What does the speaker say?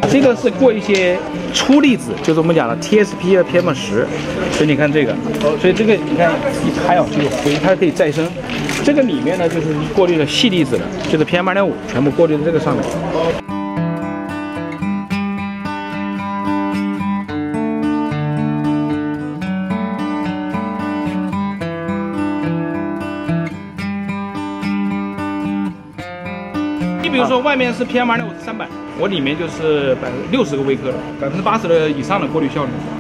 这个是过一些粗粒子，就是我们讲的 TSP 和 PM10，所以你看这个，所以这个你看一拍哦就有灰，它可以再生。这个里面呢就是过滤了细粒子的，就是 PM2.5，全部过滤在这个上面。 你比如说，外面是 PM2.5是300，我里面就是60个微克了，80%以上的过滤效率。